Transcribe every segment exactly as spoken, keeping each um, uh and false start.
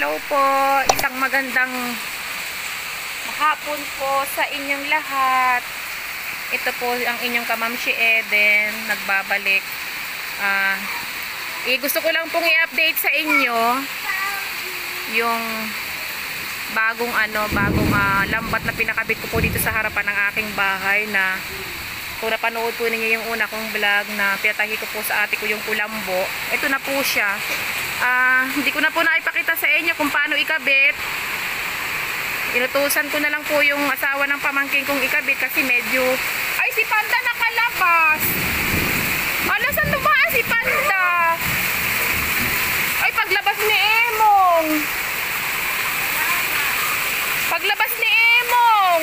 Hello po, isang magandang hapon po sa inyong lahat. Ito po ang inyong kamamshi Eden, nagbabalik. Uh, eh, gusto ko lang pong i-update sa inyo yung bagong ano, bagong uh, lambat na pinakabit ko po dito sa harapan ng aking bahay, na kung napanood po ninyo yung una kong vlog na pinatahi ko po sa ate ko yung kulambo. Ito na po siya. Uh, hindi ko na po naipakita sa inyo kung paano ikabit. Inutusan ko na lang po yung asawa ng pamangkin kong ikabit kasi medyo... Ay, si Panda nakalabas! Ala, saan tumaan si Panda? Ay, paglabas ni Emong! Paglabas ni Emong!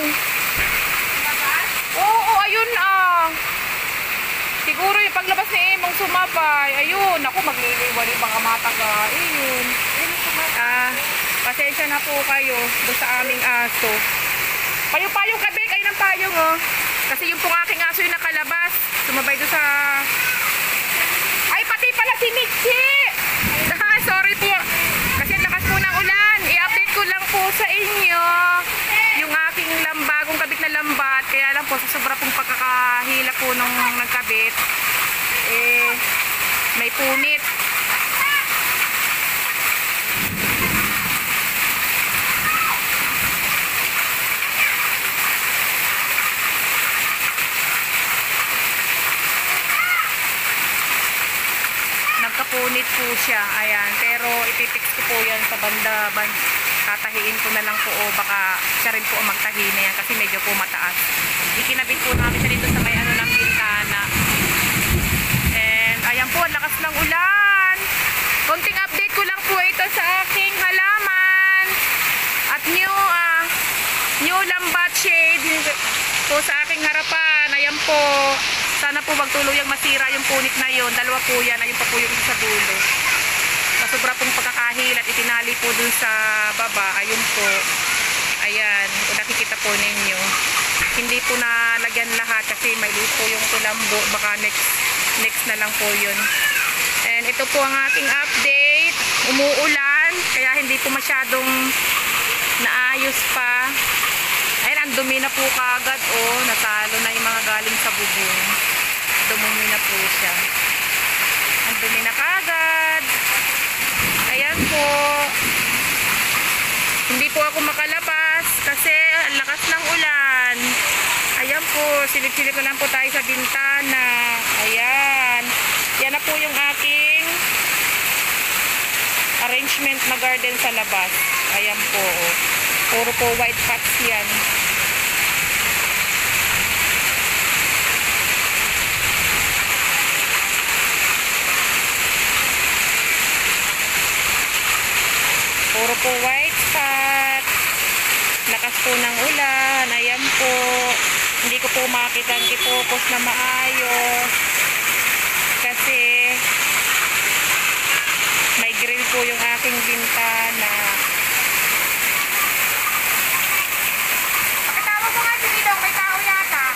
Oo, ayun ah! Siguro yung paglabas ni Emong sumabay. Ayun, ako magliliwali mga mataga. Ayun. Ah, pasensya na po kayo doon sa aming aso. Payong-payong kabi, kayo ng payong oh. Kasi yung pong aking aso yung nakalabas. Sumabay doon sa... Ay, pati pala si Michi! Ah, sorry po. Kasi ang lakas po ng ulan. I-update ko lang po sa inyo yung aking lambagong kabit na lambat. Kaya lang po, sa sobra pong pagkakahila po nung nagkabit, eh, may punit. Nagkapunit po siya. Ayan. Pero ipipix ko po yan sa banda. Ban Tatahiin ko na lang po, o baka siya rin po ang magtahi na yan kasi medyo po mataas. Ikinabit po namin siya dito sa may ano ng bintana. And ayan po, lakas ng ulan. Konting update ko lang po ito sa aking halaman. At new uh, new lambat shade po sa aking harapan. Ayan po. Sana po wag tuluyang masira yung punit na yon. Dalawa po yan. Ayun pa po yung isa sa dulo. Sa sobra pong pagkakahil at itinali po dun sa baba. Ayun po. Ayan. Kung nakikita po ninyo. Hindi po nalagyan lahat kasi may liit po yung kulambo. Baka next, next na lang po yun. And ito po ang aking update. Umuulan. Kaya hindi po masyadong naayos pa. Ayan, ang dumi na po kagad. Oh, natalo na yung mga galing sa bubong. Dumumi na po siya. Ang dumi na kagad. Ayan po. Hindi po ako makalabas kasi ang lakas ng ulan. Ayan po, silip-silip na lang po tayo sa bintana. Ayan. Yan na po yung aking arrangement na garden sa labas. Ayan po. Puro po white pots yan. Puro po white spot. Lakas po ng ulan. Ayan po. Hindi ko po makita ang i-focus na maayos. Kasi may grill po yung aking bintana. Pakitawag mo nga si Didong. May tao yata.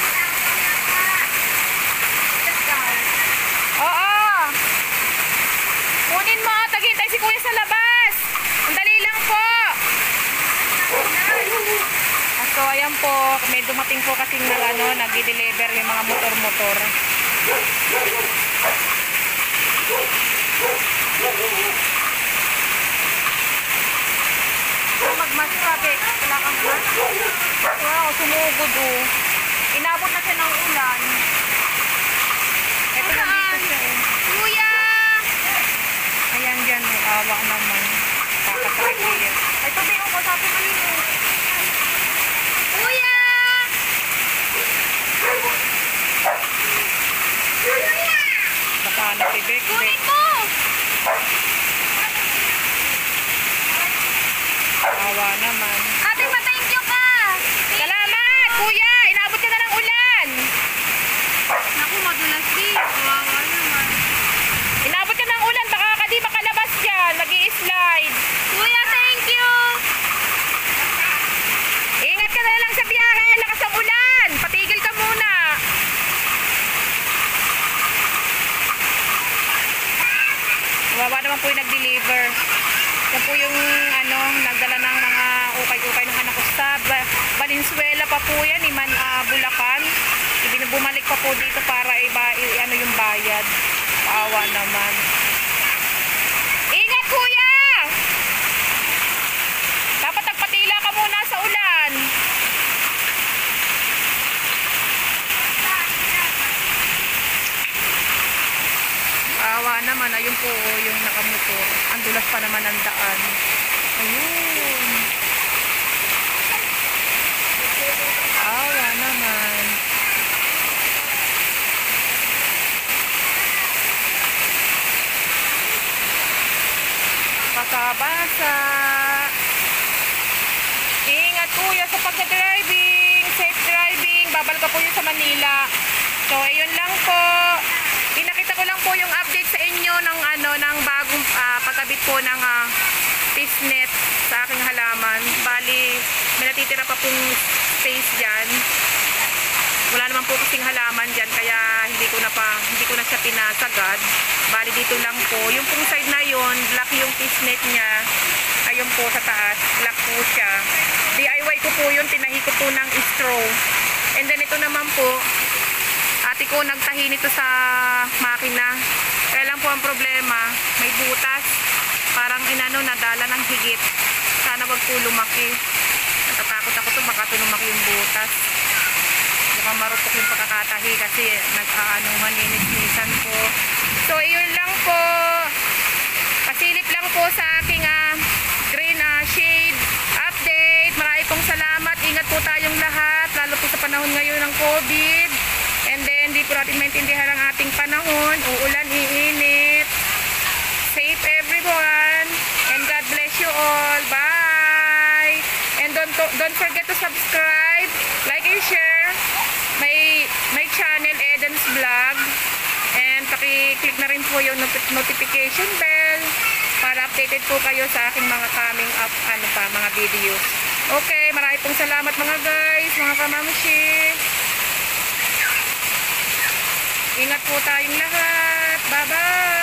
Oo. Kunin mo. Taghintay si kuya sa labas. So ayan po, may dumating po kasing na ano, nag-deliver yung mga motor-motor. Magmas sabi, wala kang mas. Wow, sumugod oh. Inabot na siya ng ulan. Ito na dito siya eh. Kuya! Ayan dyan, may awa naman. Kakasakit niya. Ay, sabi ko, sabi malinis. Kuya! Baka nakibek. Kunin mo! Awa naman. Ate, ma-thank you ka! Salamat! Kuya! Inabot ka na ng ulan! Naku, madulas din. Awa naman. Inabot ka ng ulan. Baka ka di makalabas dyan. Mag-i-slide. Kuya, thank you! Ingat ka na lang sa biyahe. Lakas ang ulan. Patigil ka muna. Wawa naman po yung nag-deliver. Yan po yung po yan, Iman, uh, Bulacan. Ibinubumalik pa po dito para iba, i, ano yung bayad. Paawa naman. Ingat kuya! Dapat nagpatila ka muna sa ulan. Paawa naman, ayun po yung nakamotor. Ang dulas pa naman ang daan. Ayun. Awa naman. Basa-basa. Ingat kuya sa pagka-driving. Safe driving. Babal ka po yun sa Manila. So, ayun lang po. Pinakita ko lang po yung update sa inyo ng ano ng bagong uh, pagkabit po ng uh, fishnet sa aking halaman. Bali, may natitira pa pong space dyan. Wala naman po kasing halaman dyan, kaya hindi ko na pa hindi ko na siya pinasagad. Bali dito lang po. Yung pong side na yon, black yung fishnet niya. Ayun po sa taas, black po siya. D I Y ko po yun, tinahi ko po ng straw. And then ito naman po, ate ko nagtahi nito sa makina. Kaya lang po ang problema, may butas. Parang inano, nadala ng higit. Sana wag po lumaki. Natatakot ako to, baka to lumaki yung butas. Mukhang marupok yung pagkakatahi kasi nag-aanuhan, ninisnisan po. So, iyon lang po. Pasilip lang po sa aking uh, green uh, shade update. Marami pong salamat. Ingat po tayong lahat, lalo po sa panahon ngayon ng COVID. And then, di po natin maintindihan ang ating panahon. Uulan, iinit. Safe everyone. And God bless you all. Bye. And don't, don't forget to subscribe, like and share my, my channel, Eden's Vlog. And paki-click na rin po yung notification bell para updated po kayo sa aking mga coming up, ano pa, mga videos. Okay, marami pong salamat mga guys, mga kamamshi. Ingat po tayong lahat. Bye-bye!